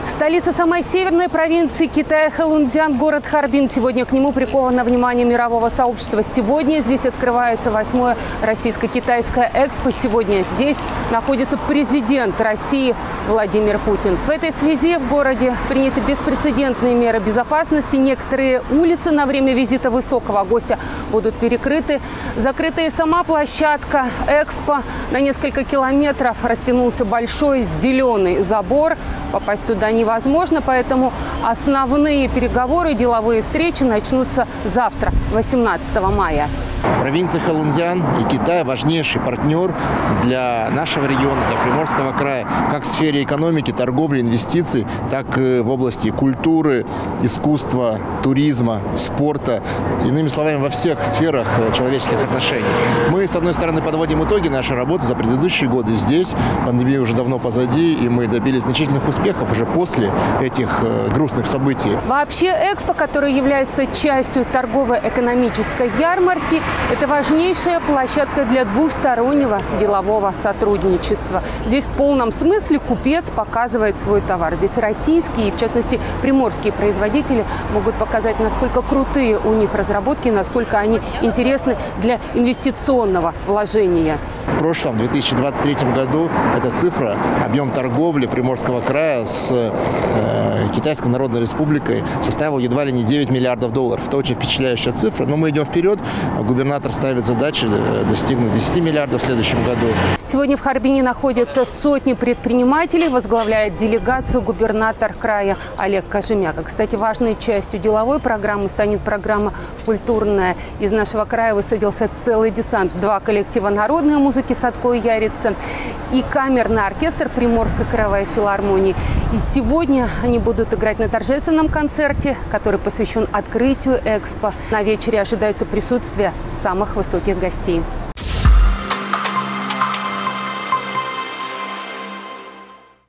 Столица самой северной провинции Китая Хэлунцзян, город Харбин. Сегодня к нему приковано внимание мирового сообщества. Сегодня здесь открывается 8-е российско-китайское экспо. Сегодня здесь находится президент России Владимир Путин. В этой связи в городе приняты беспрецедентные меры безопасности. Некоторые улицы на время визита высокого гостя будут перекрыты. Закрыта и сама площадка экспо. На несколько километров растянулся большой зеленый забор. Попасть туда невозможно, поэтому основные переговоры, деловые встречи начнутся завтра, 18 мая. Провинция Хэлунцзян и Китай – важнейший партнер для нашего региона, для Приморского края, как в сфере экономики, торговли, инвестиций, так и в области культуры, искусства, туризма, спорта. Иными словами, во всех сферах человеческих отношений. Мы, с одной стороны, подводим итоги нашей работы за предыдущие годы здесь. Пандемия уже давно позади, и мы добились значительных успехов уже после этих грустных событий. Вообще, экспо, который является частью торгово-экономической ярмарки, это важнейшая площадка для двустороннего делового сотрудничества. Здесь в полном смысле купец показывает свой товар. Здесь российские и, в частности, приморские производители могут показать, насколько крутые у них разработки, насколько они интересны для инвестиционного вложения. В прошлом, 2023 году, эта цифра, объем торговли Приморского края с Китайской Народной Республикой составил едва ли не 9 миллиардов долларов. Это очень впечатляющая цифра, но мы идем вперед. Губернатор ставит задачи достигнуть 10 миллиардов в следующем году. Сегодня в Харбине находятся сотни предпринимателей. Возглавляет делегацию губернатор края Олег Кожемяка. Кстати, важной частью деловой программы станет программа культурная. Из нашего края высадился целый десант. 2 коллектива народной музыки «Садко и Ярица» и камерный оркестр Приморской краевой филармонии. И сегодня они будут играть на торжественном концерте, который посвящен открытию экспо. На вечере ожидается присутствие самых высоких гостей.